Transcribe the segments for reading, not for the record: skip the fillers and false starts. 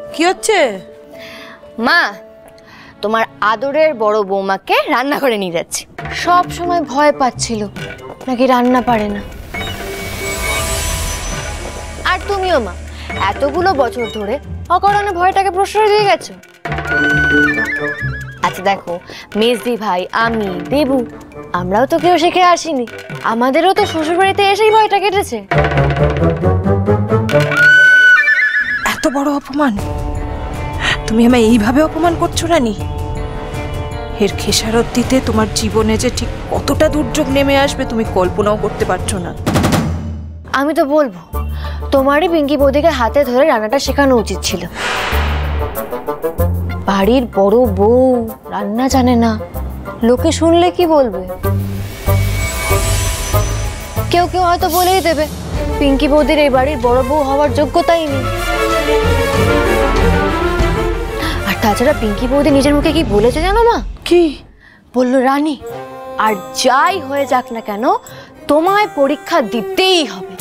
কি হচ্ছে? মা, তোমার আদরের বড় বৌমাকে রান্নাঘরে নিয়ে যাচ্ছি। সব সময় ভয় পাচ্ছিল নাকি রান্না পারে না। আর তুমিও মা, এতগুলো বছর ধরে অকারণে ভয়টাকে প্রশ্রয় দিয়ে গেছো। আচ্ছা দেখো, মেজদি ভাই, আমি, দেবু, আমরাও তো কেউ শিখে আসিনি। আমাদেরও তো শ্বশুরবাড়িতে এসেই ভয়টা কেটেছে। এত বড় অপমান! তুমি আমায় এইভাবে অপমান করছো রানী? এর খেসারত দিতে তোমার জীবনে যে ঠিক কতটা দুর্যোগ নেমে আসবে তুমি কল্পনাও করতে পারছো না। আমি তো বলবো, তোমারই পিঙ্কি বৌদিকে হাতে ধরে রান্নাটা শেখানো উচিত ছিল। বাড়ির বড় বউ রান্না জানে না, লোকে শুনলে কি বলবে? কেউ কেউ হয়তো বলেই দেবে পিঙ্কি বৌদির এই বাড়ির বড় বউ হওয়ার যোগ্যতাই নেই। আর তাছাড়া পিঙ্কি বৌদি নিজের মুখে কি বলেছে জানো মা? কি বলল, রানী আর যাই হয়ে যাক না কেন তোমায় পরীক্ষা দিতেই হবে।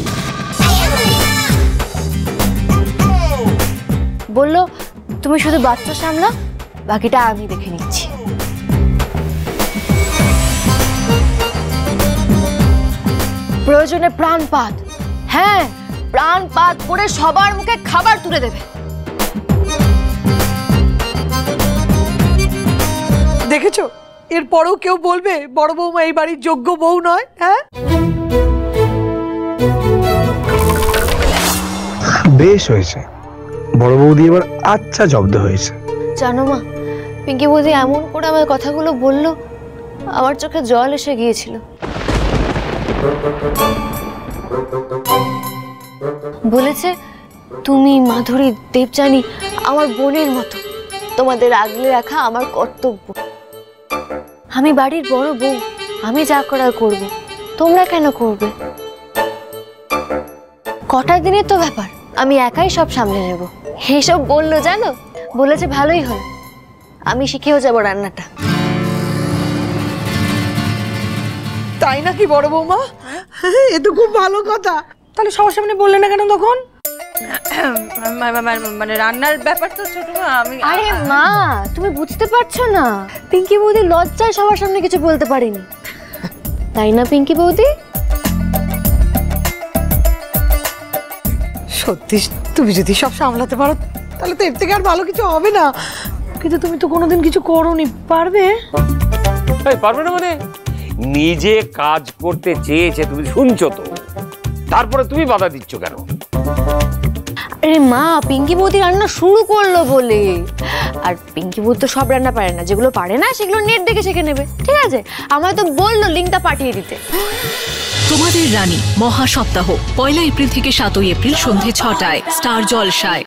বলল তুমি শুধু বাচ্চা সামলা, বাকিটা আমি দেখে নিচ্ছি। প্রয়োজনে প্রাণপাত, হ্যাঁ প্রাণপাত করে সবার মুখে খাবার তুলে দেবে। দেখেছো, এরপরেও কেউ বলবে বড় বৌমা এই বাড়ির যোগ্য বউ নয়? হ্যাঁ, বেশ হয়েছে, বড় বৌদি এবার আচ্ছা জব্দ হয়েছে। জানো মা, পিঙ্কি বৌদি এমন করে আমার কথাগুলো বললো, আমার চোখে জল এসে গিয়েছিল। বলেছে তুমি মাধুরী, দেবযানী আমার বোনের মতো, তোমাদের আগলে রাখা আমার কর্তব্য। আমি বাড়ির বড় বউ, আমি যা করার করব, তোমরা কেন করবে? কটা দিনের তো ব্যাপার, আমি একাই সব সামলে নেব। এসব বললো জানো, বলেছে ভালোই হলো, আমি শিখেও যাবো রান্নাটা। তাই নাকি বড় বৌমা? এ তো খুব ভালো কথা। তাহলে সবার সামনে বললে না কেন তখন? মানে রান্নার ব্যাপার তো ছোট মা, আমি। আরে মা, তুমি বুঝতে পারছো না, পিঙ্কি বৌদি লজ্জায় সবার সামনে কিছু বলতে পারেনি, তাই না পিঙ্কি বৌদি? সত্যি তুমি যদি সব সামলাতে পারো তাহলে তো এর থেকে আর ভালো কিছু হবে না। কিন্তু তুমি তো কোনোদিন কিছু করোনি, পারবে? পারবে না মানে? নিজে কাজ করতে চেয়েছে, তুমি শুনছো তো, তারপরে তুমি বাধা দিচ্ছ কেন? আরে মা, পিঙ্কি বৌদি রান্না শুরু করলো বলে। আর পিঙ্কি বৌদি তো সব রান্না পারে না, যেগুলো পারে না সেগুলো নেট দেখে শিখে নেবে, ঠিক আছে? আমায় তো বললো লিঙ্কটা পাঠিয়ে দিতে। তোমাদের রানী মহা সপ্তাহ 1 এপ্রিল থেকে 7 এপ্রিল সন্ধে 6টায় স্টার জলসায়।